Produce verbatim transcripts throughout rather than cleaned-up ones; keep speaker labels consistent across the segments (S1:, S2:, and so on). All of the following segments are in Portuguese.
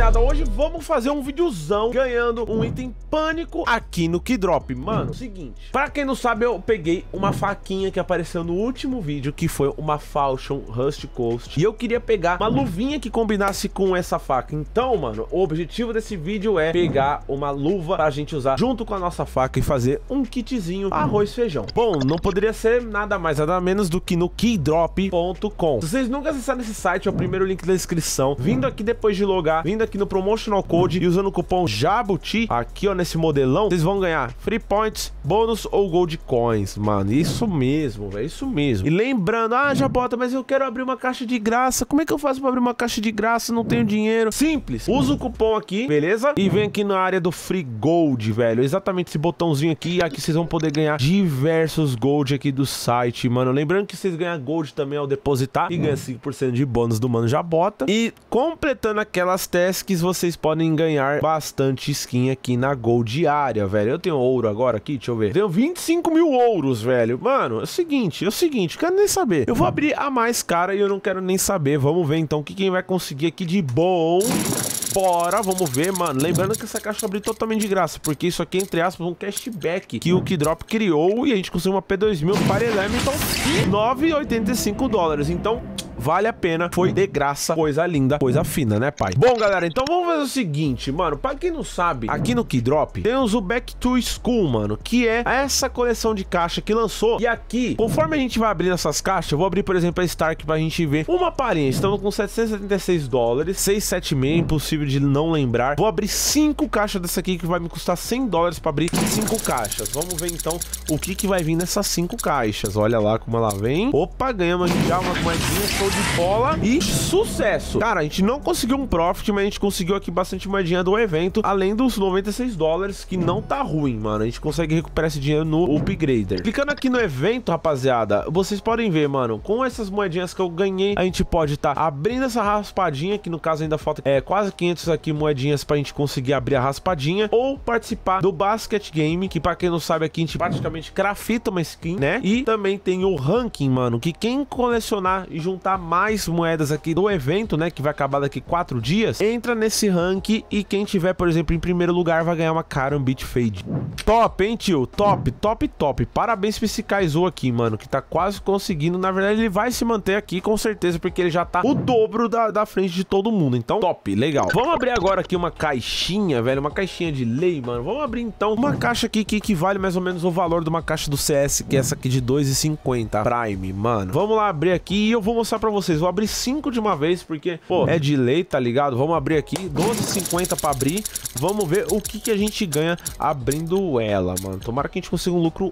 S1: rapaziada, hoje vamos fazer um videozão ganhando um item pânico aqui no Keydrop. Mano, seguinte, pra quem não sabe, eu peguei uma faquinha que apareceu no último vídeo, que foi uma Falchion Rust Coast, e eu queria pegar uma luvinha que combinasse com essa faca. Então, mano, o objetivo desse vídeo é pegar uma luva pra gente usar junto com a nossa faca e fazer um kitzinho arroz e feijão. Bom, não poderia ser nada mais, nada menos do que no keydrop ponto com. Se vocês nunca acessaram esse site, é o primeiro link da descrição. Vindo aqui depois de logar, vindo aqui no Promotional Code e usando o cupom JABUTI, aqui ó, nesse modelão, vocês vão ganhar Free Points, bônus ou Gold Coins, mano. Isso mesmo, velho, isso mesmo. E lembrando, ah, Jabota, mas eu quero abrir uma caixa de graça. Como é que eu faço pra abrir uma caixa de graça? Não tenho dinheiro. Simples, usa o cupom aqui, beleza? E vem aqui na área do Free Gold, velho. Exatamente esse botãozinho aqui, aqui vocês vão poder ganhar diversos Gold aqui do site, mano. Lembrando que vocês ganham Gold também ao depositar e ganha cinco por cento de bônus do Mano Jabota. E completando aquelas tasks, vocês podem ganhar bastante skin aqui na Gold diária, velho. Eu tenho ouro agora aqui, deixa eu ver. Tenho vinte e cinco mil ouros, velho. Mano, é o seguinte, é o seguinte, quero nem saber. Eu vou abrir a mais cara e eu não quero nem saber. Vamos ver então o que quem vai conseguir aqui de bom. Bora, vamos ver, mano. Lembrando que essa caixa eu abri totalmente de graça, porque isso aqui é, entre aspas, um cashback que o Keydrop criou e a gente conseguiu uma P dois mil para Elemental nove e oitenta e cinco dólares. Então, vale a pena, foi de graça, coisa linda, coisa fina, né, pai? Bom, galera, então vamos fazer o seguinte, mano, pra quem não sabe, aqui no Keydrop temos o Back to School, mano, que é essa coleção de caixa que lançou, e aqui, conforme a gente vai abrindo essas caixas, eu vou abrir, por exemplo, a Stark pra gente ver uma palhinha. Estamos com setecentos e setenta e seis dólares, seiscentos e setenta e seis, impossível de não lembrar. Vou abrir cinco caixas dessa aqui, que vai me custar cem dólares pra abrir cinco caixas. Vamos ver, então, o que que vai vir nessas cinco caixas. Olha lá como ela vem. Opa, ganhamos já uma moedinha, show de bola e sucesso. Cara, a gente não conseguiu um profit, mas a gente conseguiu aqui bastante moedinha do evento, além dos noventa e seis dólares, que não tá ruim, mano. A gente consegue recuperar esse dinheiro no Upgrader. Clicando aqui no evento, rapaziada, vocês podem ver, mano, com essas moedinhas que eu ganhei, a gente pode estar tá abrindo essa raspadinha, que no caso ainda falta é, quase quinhentas aqui moedinhas pra gente conseguir abrir a raspadinha, ou participar do Basket Game, que pra quem não sabe aqui, a gente praticamente crafta uma skin, né? E também tem o ranking, mano, que quem colecionar e juntar mais moedas aqui do evento, né, que vai acabar daqui quatro dias, entra nesse ranking e quem tiver, por exemplo, em primeiro lugar vai ganhar uma Karambit Fade. Top, hein, tio? Top, top, top. Parabéns pra esse Kaizo aqui, mano, que tá quase conseguindo. Na verdade, ele vai se manter aqui com certeza, porque ele já tá o dobro da, da frente de todo mundo. Então, top, legal. Vamos abrir agora aqui uma caixinha, velho, uma caixinha de lei, mano. Vamos abrir, então, uma caixa aqui que equivale mais ou menos o valor de uma caixa do C S, que é essa aqui de dois e cinquenta Prime, mano. Vamos lá abrir aqui e eu vou mostrar pra vocês. Vou abrir cinco de uma vez, porque, pô, é de lei, tá ligado? Vamos abrir aqui, doze e cinquenta pra abrir. Vamos ver o que que a gente ganha abrindo ela, mano. Tomara que a gente consiga um lucro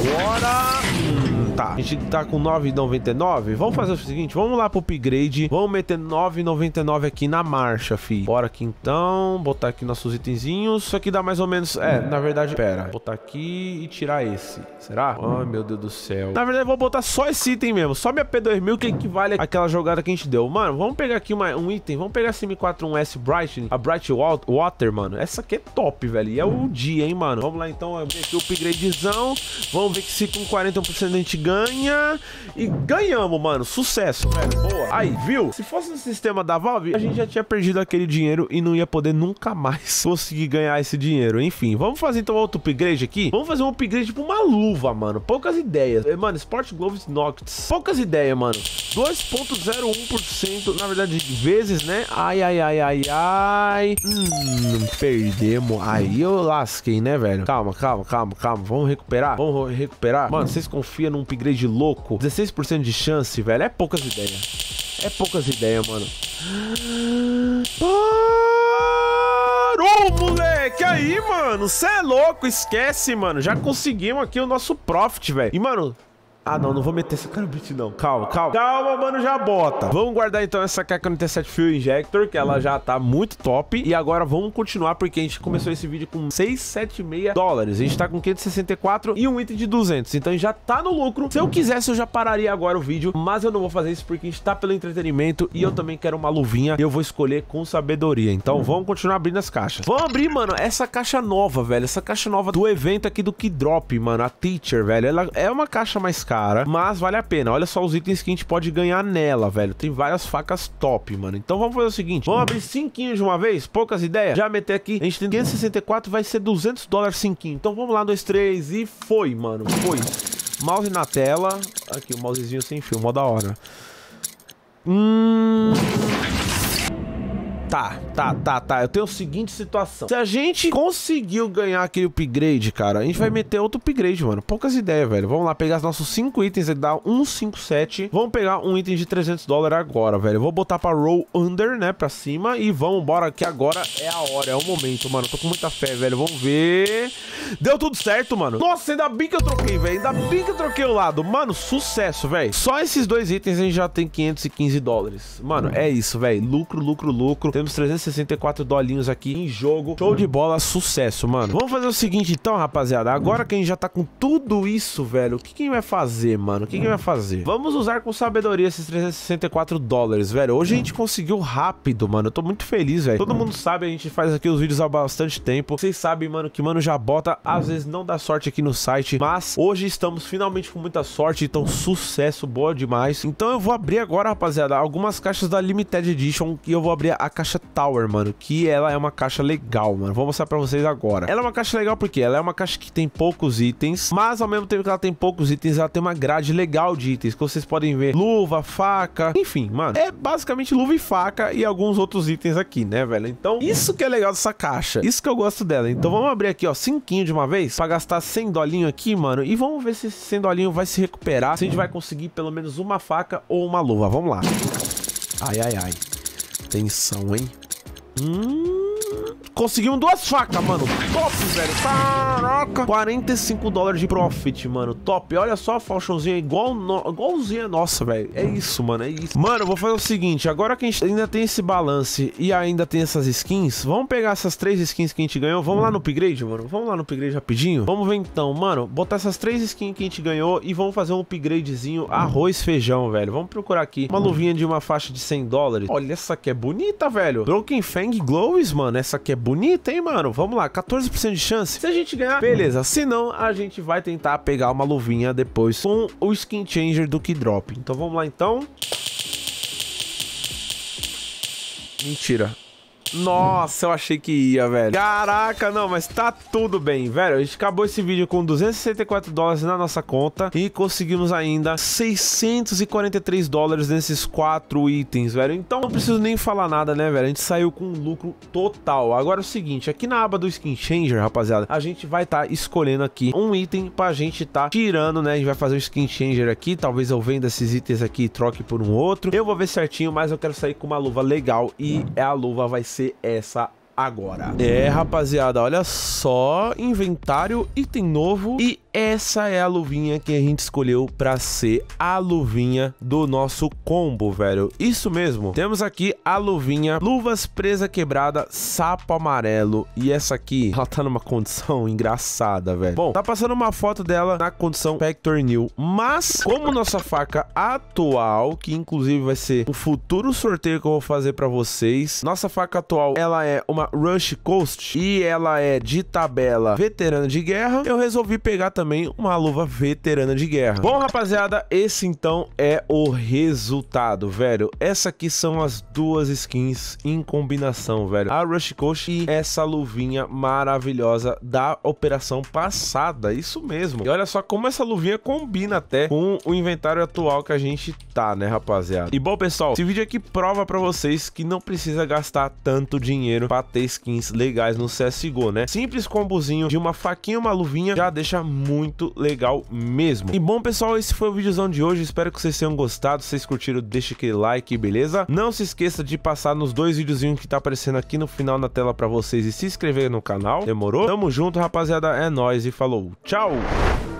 S1: agora. Hum, tá, a gente tá com nove e noventa e nove. Vamos fazer o seguinte, vamos lá pro upgrade. Vamos meter nove e noventa e nove aqui na marcha, fi. Bora aqui então, botar aqui nossos itenzinhos. Isso aqui dá mais ou menos, é, na verdade, pera, botar aqui e tirar esse. Será? Ai, meu Deus do céu. Na verdade, eu vou botar só esse item mesmo, só minha P dois mil, que equivale àquela jogada que a gente deu. Mano, vamos pegar aqui uma, um item, vamos pegar essa M quatro um S Bright, a Bright Water, mano. Essa aqui é top, velho, e é o dia, hein, mano. Vamos lá, então, abrir aqui o upgradezão. Vamos ver que se com quarenta por cento a gente ganha. E ganhamos, mano, sucesso, velho, boa. Aí, viu? Se fosse no sistema da Valve, a gente já tinha perdido aquele dinheiro e não ia poder nunca mais conseguir ganhar esse dinheiro. Enfim, vamos fazer então outro upgrade aqui. Vamos fazer um upgrade tipo uma luva, mano. Poucas ideias. Mano, Sport Gloves Noctis. Poucas ideias, mano. dois ponto zero um por cento, na verdade, vezes, né? Ai, ai, ai, ai, ai. Hum, perdemos. Aí eu lasquei, né, velho? Calma, calma, calma, calma. Vamos recuperar? Vamos recuperar? Mano, vocês confiam num upgrade louco? dezesseis por cento de chance, velho. É poucas ideias. É poucas ideias, mano. Parou, moleque! Aí, mano, cê é louco, esquece, mano. Já conseguimos aqui o nosso profit, velho. E, mano... Ah, não, não vou meter essa Karambit, não. Calma, calma. Calma, mano, já bota. Vamos guardar, então, essa K quarenta e sete Fuel Injector, que ela já tá muito top. E agora vamos continuar, porque a gente começou esse vídeo com seiscentos e setenta e seis dólares. A gente tá com quinhentos e sessenta e quatro e um item de duzentos. Então, a gente já tá no lucro. Se eu quisesse, eu já pararia agora o vídeo. Mas eu não vou fazer isso, porque a gente tá pelo entretenimento. E eu também quero uma luvinha. E eu vou escolher com sabedoria. Então, vamos continuar abrindo as caixas. Vamos abrir, mano, essa caixa nova, velho. Essa caixa nova do evento aqui do Keydrop, mano. A Teacher, velho. Ela é uma caixa mais cara. cara, mas vale a pena. Olha só os itens que a gente pode ganhar nela, velho. Tem várias facas top, mano. Então vamos fazer o seguinte, vamos abrir cinquinho de uma vez, poucas ideias. Já meter aqui, a gente tem quinhentos e sessenta e quatro, vai ser duzentos dólares cinquinho. Então vamos lá, dois, três e foi, mano. Foi. Mouse na tela. Aqui, o mousezinho sem fio, mó da hora. Hum... Tá, tá, tá, tá. Eu tenho a seguinte situação. Se a gente conseguiu ganhar aquele upgrade, cara, a gente vai meter outro upgrade, mano. Poucas ideias, velho. Vamos lá pegar os nossos cinco itens e dar um cinco sete. Vamos pegar um item de trezentos dólares agora, velho. Eu vou botar pra roll under, né, pra cima. E vamos embora, que agora é a hora, é o momento, mano. Tô com muita fé, velho. Vamos ver. Deu tudo certo, mano. Nossa, ainda bem que eu troquei, velho. Ainda bem que eu troquei o lado. Mano, sucesso, velho. Só esses dois itens a gente já tem quinhentos e quinze dólares. Mano, é isso, velho. Lucro, lucro, lucro. Temos trezentos e sessenta e quatro dolinhos aqui em jogo. Show de bola, sucesso, mano. Vamos fazer o seguinte então, rapaziada. Agora que a gente já tá com tudo isso, velho, o que quem vai fazer, mano? O que quem vai fazer? Vamos usar com sabedoria esses trezentos e sessenta e quatro dólares, velho. Hoje a gente conseguiu rápido, mano. Eu tô muito feliz, velho. Todo mundo sabe, a gente faz aqui os vídeos há bastante tempo. Vocês sabem, mano, que, mano, já bota. Às vezes não dá sorte aqui no site, mas hoje estamos finalmente com muita sorte. Então, sucesso, boa demais. Então eu vou abrir agora, rapaziada, algumas caixas da Limited Edition. E eu vou abrir a caixa Tower, mano, que ela é uma caixa legal, mano. Vou mostrar pra vocês agora. Ela é uma caixa legal porque ela é uma caixa que tem poucos itens, mas ao mesmo tempo que ela tem poucos itens, ela tem uma grade legal de itens, que vocês podem ver luva, faca, enfim, mano. É basicamente luva e faca e alguns outros itens aqui, né, velho? Então, isso que é legal dessa caixa. Isso que eu gosto dela. Então, vamos abrir aqui, ó, cinquinho de uma vez, pra gastar cem dolinho aqui, mano, e vamos ver se esse cem dolinho vai se recuperar, se a gente vai conseguir pelo menos uma faca ou uma luva. Vamos lá. Ai, ai, ai. Tensão, hein? Hum... Conseguimos duas facas, mano. Top, velho. Caraca. quarenta e cinco dólares de profit, mano. Top. Olha só a falchãozinha igual no... igualzinha nossa, velho. É isso, mano. É isso. Mano, eu vou fazer o seguinte. Agora que a gente ainda tem esse balance e ainda tem essas skins, vamos pegar essas três skins que a gente ganhou. Vamos lá no upgrade, mano. Vamos lá no upgrade rapidinho. Vamos ver então, mano. Botar essas três skins que a gente ganhou e vamos fazer um upgradezinho arroz feijão, velho. Vamos procurar aqui uma luvinha de uma faixa de cem dólares. Olha, essa aqui é bonita, velho. Broken Fang Gloves, mano. Essa aqui é bonita, hein, mano? Vamos lá, quatorze por cento de chance. Se a gente ganhar, beleza. Se não, a gente vai tentar pegar uma luvinha depois com o Skin Changer do Keydrop. Então vamos lá, então. Mentira. Nossa, eu achei que ia, velho. Caraca, não, mas tá tudo bem, velho. A gente acabou esse vídeo com duzentos e sessenta e quatro dólares na nossa conta e conseguimos ainda seiscentos e quarenta e três dólares nesses quatro itens, velho. Então não preciso nem falar nada, né, velho? A gente saiu com um lucro total. Agora é o seguinte, aqui na aba do Skin Changer, rapaziada, a gente vai estar tá escolhendo aqui um item pra gente tá tirando, né? A gente vai fazer o Skin Changer aqui. Talvez eu venda esses itens aqui e troque por um outro. Eu vou ver certinho, mas eu quero sair com uma luva legal e a luva vai ser essa agora. É, rapaziada, olha só, inventário, item novo, e essa é a luvinha que a gente escolheu pra ser a luvinha do nosso combo, velho. Isso mesmo, temos aqui a luvinha luvas presa quebrada sapo amarelo, e essa aqui, ela tá numa condição engraçada, velho. Bom, tá passando uma foto dela na condição Factor New, mas como nossa faca atual, que inclusive vai ser um futuro sorteio que eu vou fazer pra vocês, nossa faca atual, ela é uma Rush Coast e ela é de tabela veterana de guerra, eu resolvi pegar também uma luva veterana de guerra. Bom, rapaziada, esse então é o resultado, velho. Essa aqui são as duas skins em combinação, velho. A Rush Coast e essa luvinha maravilhosa da operação passada, isso mesmo. E olha só como essa luvinha combina até com o inventário atual que a gente tá, né, rapaziada? E bom, pessoal, esse vídeo aqui prova pra vocês que não precisa gastar tanto dinheiro pra ter skins legais no C S G O, né? Simples combozinho de uma faquinha e uma luvinha já deixa muito legal mesmo. E bom, pessoal, esse foi o videozão de hoje. Espero que vocês tenham gostado. Se vocês curtiram, deixa aquele like, beleza? Não se esqueça de passar nos dois videozinhos que tá aparecendo aqui no final na tela pra vocês e se inscrever no canal. Demorou? Tamo junto, rapaziada. É nóis e falou. Tchau!